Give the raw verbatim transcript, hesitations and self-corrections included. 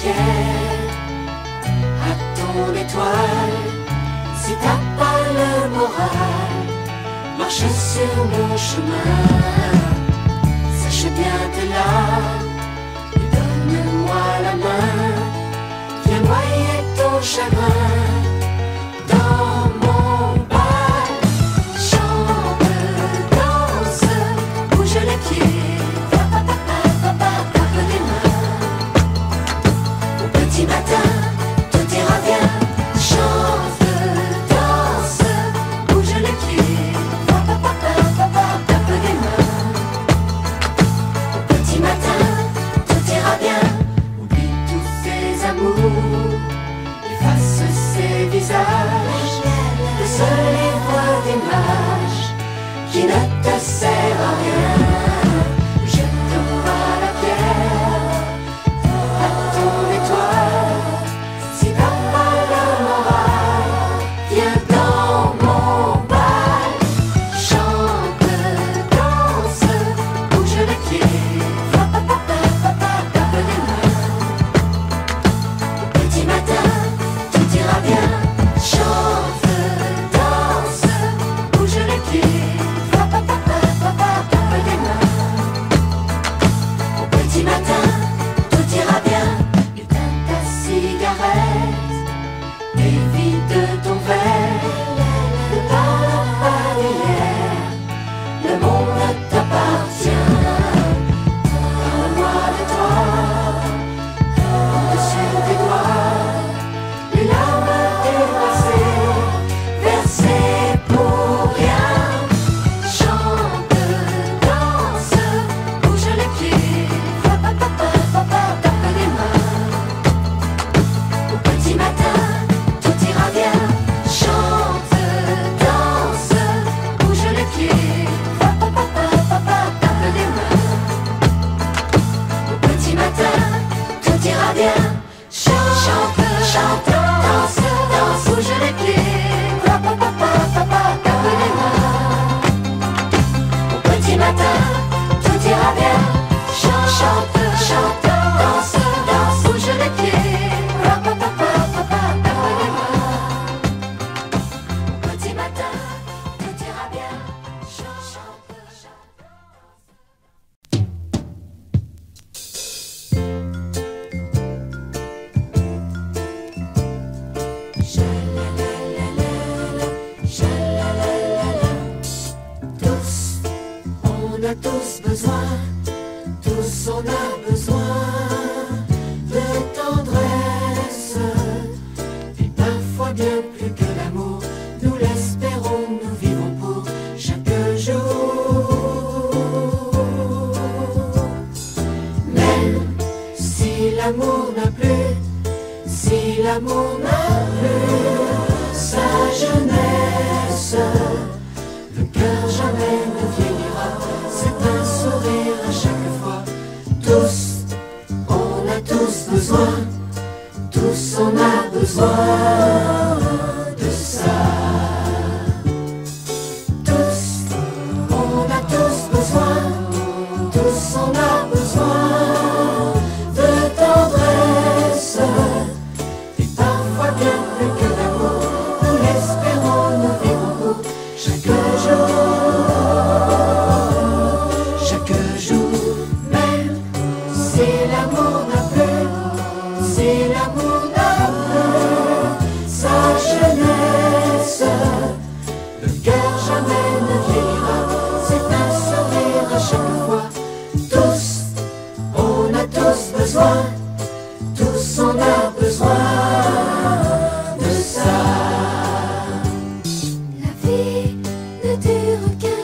fier à ton étoile. Si t'as pas le moral, marche sur mon chemin. Sache bien t'es là, et donne-moi la main. Viens noyer ton chagrin dans mon bal. Chante, danse, bouge les pieds, va pa pa pa pa pa, tape les mains. Au petit matin, tout ira bien. Chante, danse, bouge les pieds, va pa pa pa pa pa, tape les mains. Au petit matin, tout ira bien. Oublie tous ces amours, efface ces visages. Le soleil voit des mages qui ne te sert à rien. Jette-toi la pierre à ton étoile. Si t'as pas le moral, viens dans mon bal. Chante, danse, bouge les pieds, va pa pa pa pa pa, tape les mains. Au petit matin, tout ira bien. Chante, danse, bouge les pieds, va pa pa pa pa pa, tape les mains. Au petit matin, tout ira bien. Éteins ta cigarette et vide ton verre. Ne parle pas d'hier, le monde t'appartient. Parle-moi de toi, au-dessus des doigts, les larmes dépassées, versées pour rien. Chante, danse, bouge les pieds, va pa pa pa pa pa, tape les mains. Au petit matin, tout ira bien. Chante, danse, bouge les pieds, va pa pa pa pa pa, tape les mains. Au petit matin, tout ira bien. Chante, chante, danse, danse, bouge les pieds, va pa pa pa pa pa, tape les mains. Au petit matin, tout ira bien. Chante, chante, danse, danse, bouge les pieds, va pa pa pa pa pa, tape les mains. Au petit matin, tout ira bien. Chante, chante. Tous, on a tous besoin, tous on a besoin de tendresse, et parfois bien plus que l'amour. Nous l'espérons, nous vivons pour chaque jour. Même si l'amour n'a plus, si l'amour n'a plus sa jeunesse, le cœur jamais ne vieillira. C'est un sourire à chaque fois. Tous, on a tous besoin, tous on a besoin de ça. Tous, on a tous besoin, tous on a besoin de tendresse, et parfois bien plus que l'amour. Nous l'espérons, nous vivons pour chaque jour, chaque jour. Même si l'amour n'a plus, si l'amour n'a plus sa jeunesse, le cœur jamais ne vieillira. C'est un sourire à chaque fois. Tous, on a tous besoin, tous on a besoin de ça. La vie ne dure qu'un